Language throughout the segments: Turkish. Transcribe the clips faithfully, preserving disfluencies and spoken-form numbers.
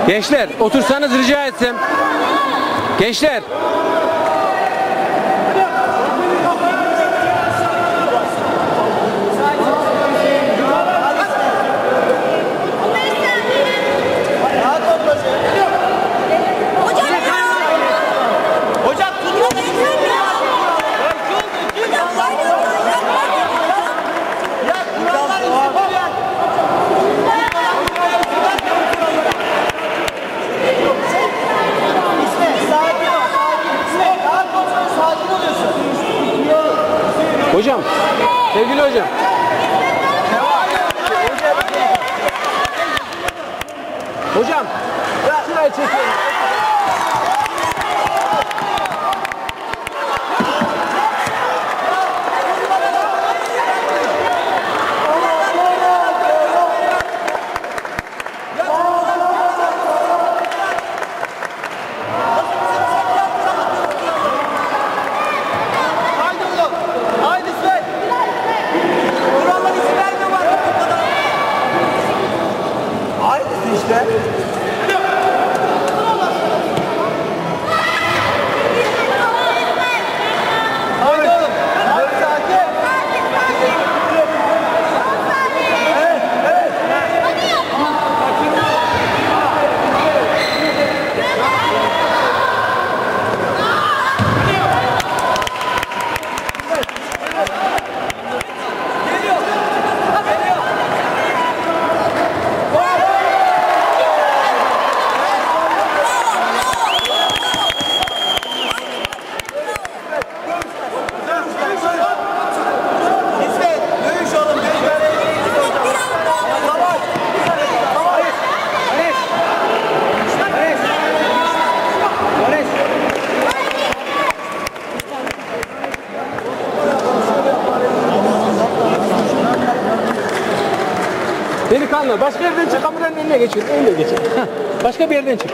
Gençler otursanız rica etsem. Gençler. Hocam, sevgili hocam. Hocam, şurayı çekelim. Delikanlı, başka yerden çık, kameranın önüne geçin, öyle geçin. Başka bir yerden çık.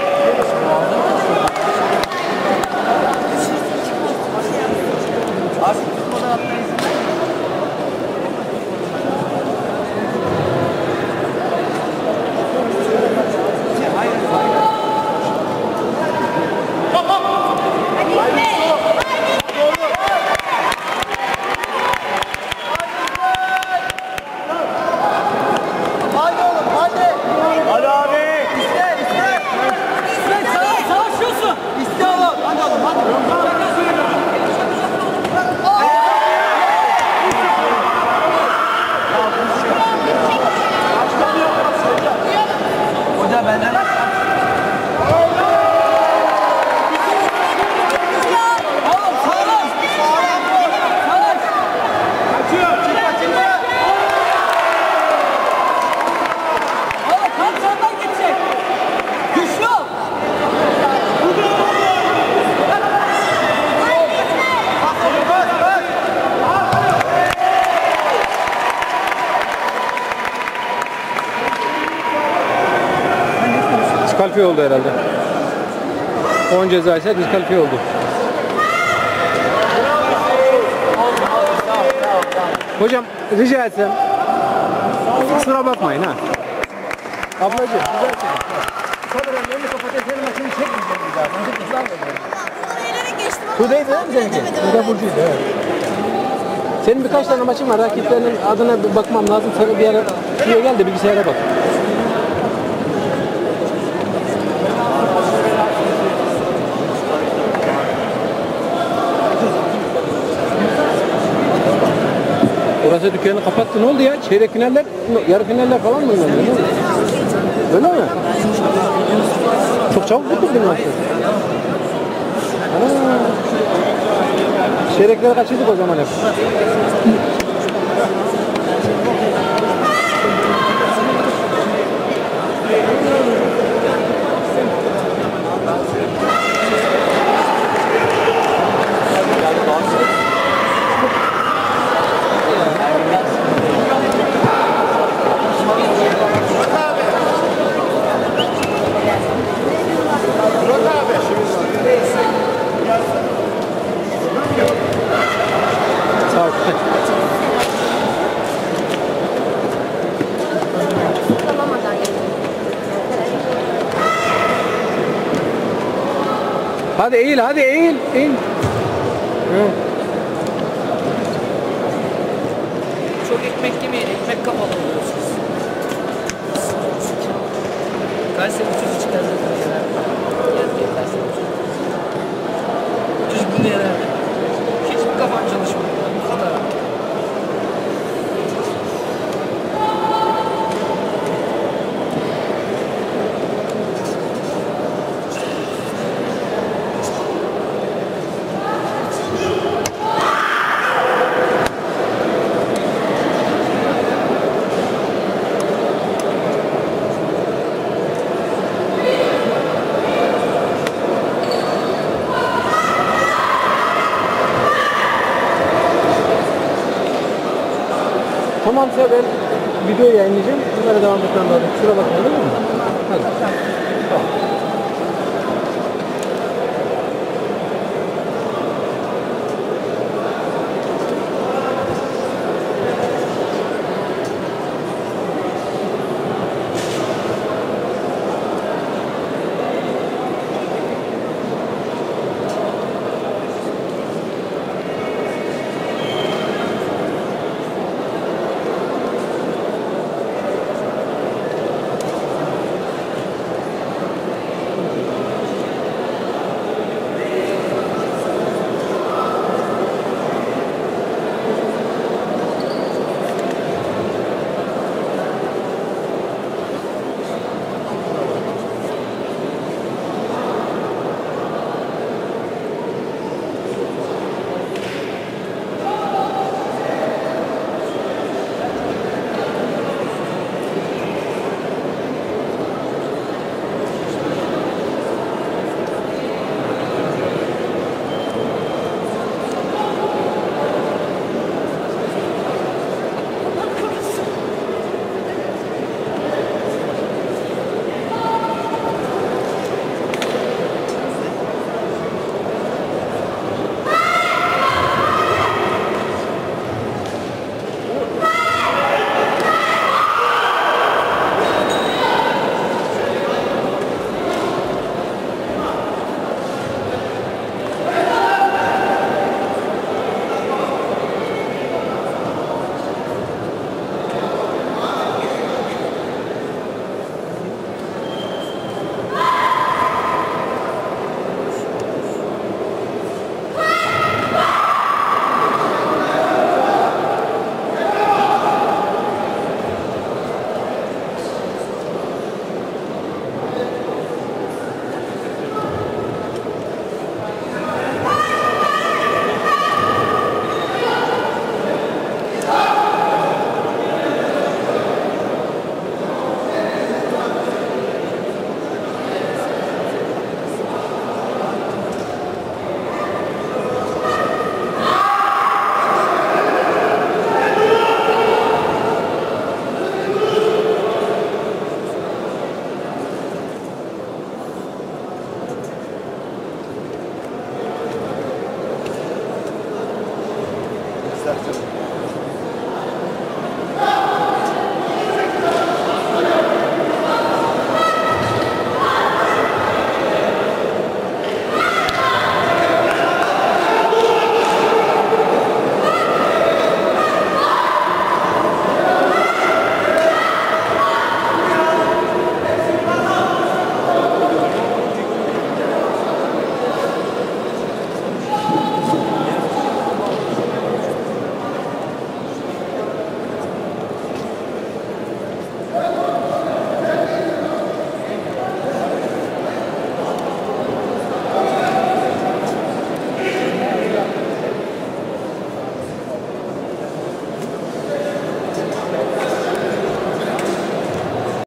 Diskalifiye oldu herhalde. on ceza ise diskalifiye oldu. Hocam rica etsem. Kusura bakmayın ha. Ablacığım rica etsem. Kameranın önünü kapatayım, senin maçını çekmeyeceğim bir daha. Ben çok ıslanmadım. Şuradaydı değil mi seninki? Burada Burcu'ydu evet. Senin birkaç tane maçın var. Rakiplerinin adına bir bakmam lazım. Sana bir ara şuraya gel de bilgisayara bak. Burası dükkanı kapattı. Ne oldu ya? Çeyrek finaller, yarı finaller falan mı oynanıyor? Öyle mi? Çok çabuk bitti bir maçta. Çeyrekleri kaçırdık o zaman hep. Sağ ol. Hadi eğil, eğil. Evet. Çok ekmek yemeyin, ekmek kapalı oluyorsunuz. Kayseri ucuz çıkar zaten genelde. Yerli Kayseri ucuz. Ucuz bunu yerelde. Hiçbir kafan çalışmıyor. Bu kadar. Tamamsa ben video yayınlayacağım. Bunlara devam etmem lazım. Kusura bakmayın, değil mi? Hadi. Tamam. Istersen.